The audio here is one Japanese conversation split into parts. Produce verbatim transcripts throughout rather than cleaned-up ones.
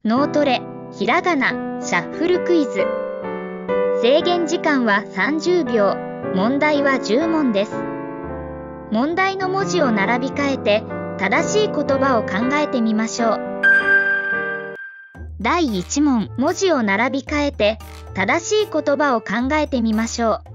脳トレ、ひらがな、シャッフルクイズ。制限時間はさんじゅうびょう、問題はじゅうもんです。問題の文字を並び替えて、正しい言葉を考えてみましょう。だいいちもん、文字を並び替えて、正しい言葉を考えてみましょう。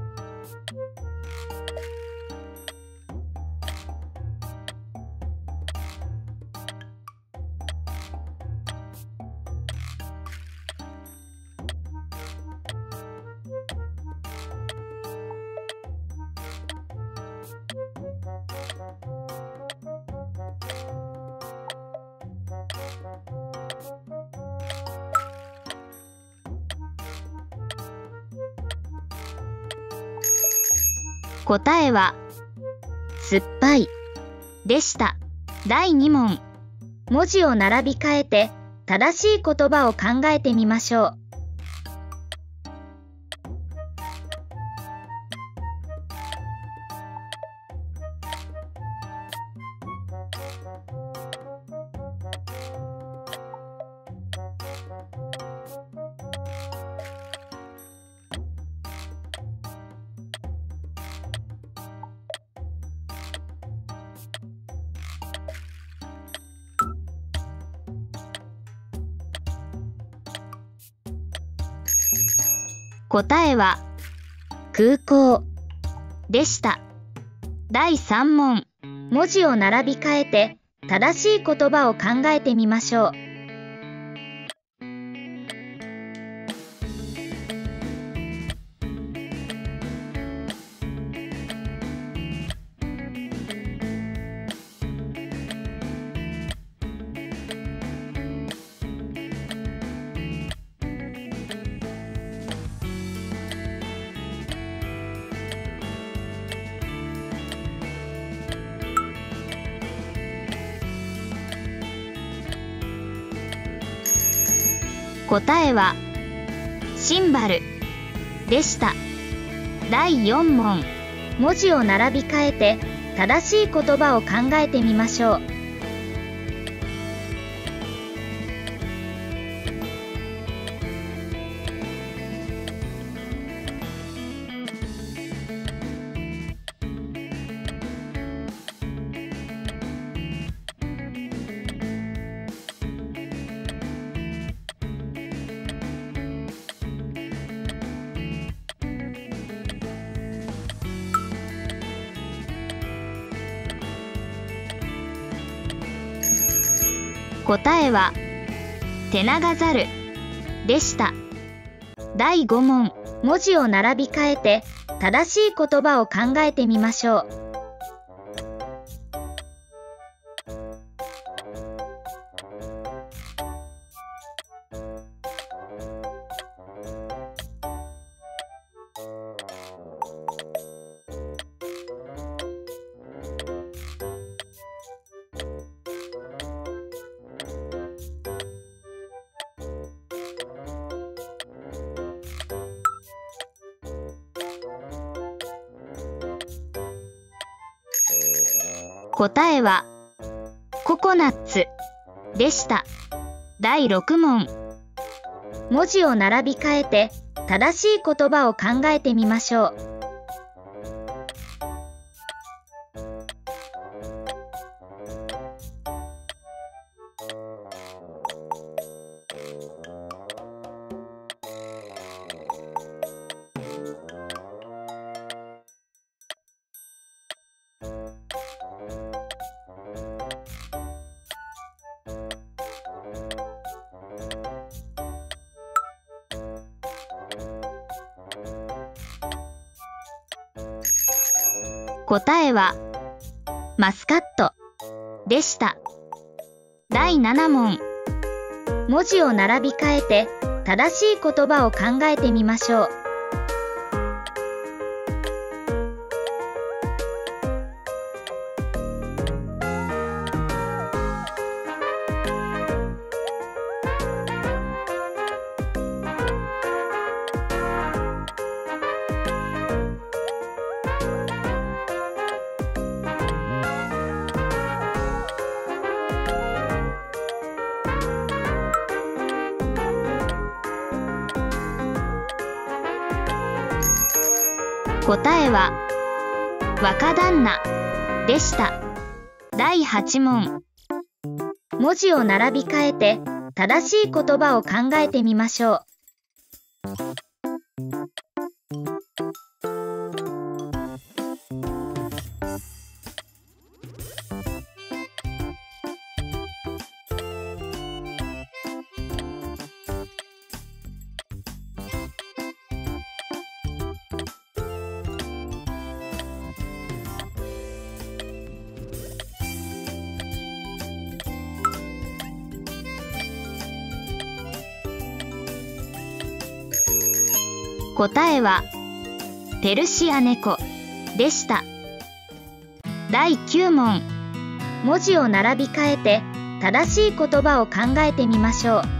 答えは、酸っぱいでした。だいにもん、文字を並び替えて、正しい言葉を考えてみましょう。答えは、空港でした。だいさんもん、文字を並び替えて、正しい言葉を考えてみましょう。答えは、シンバルでした。だいよんもん、文字を並び替えて、正しい言葉を考えてみましょう。答えは、テナガザルでした。だいごもん、文字を並び替えて、正しい言葉を考えてみましょう。答えは、ココナッツでした。だいろくもん、文字を並び替えて、正しい言葉を考えてみましょう。答えは、マスカットでした。だいななもん、文字を並び替えて、正しい言葉を考えてみましょう。 答えは若旦那でした。だいはち問。文字を並び替えて正しい言葉を考えてみましょう。答えはペルシア猫でした。だいきゅう問。文字を並び替えて正しい言葉を考えてみましょう。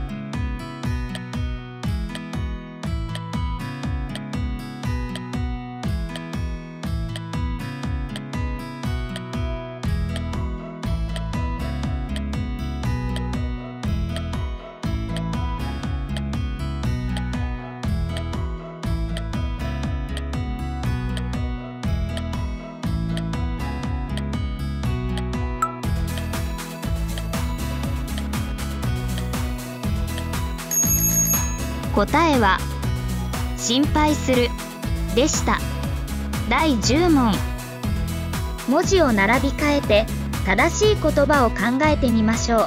答えは心配するでした。だいじゅう問。文字を並び替えて正しい言葉を考えてみましょう。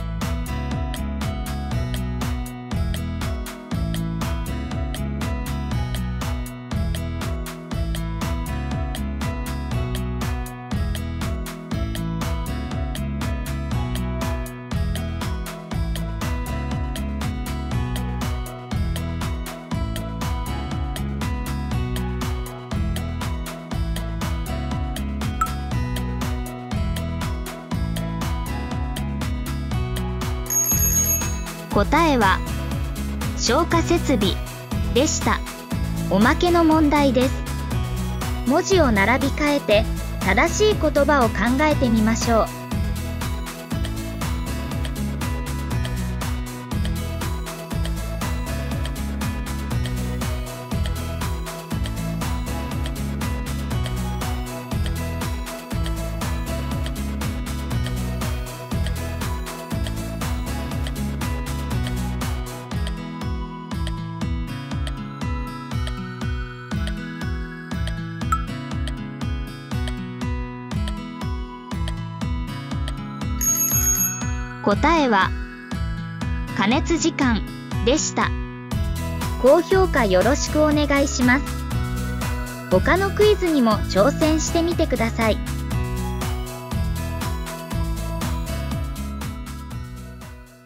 答えは消火設備でした。おまけの問題です。文字を並び替えて正しい言葉を考えてみましょう。答えは加熱時間でした。高評価よろしくお願いします。他のクイズにも挑戦してみてください。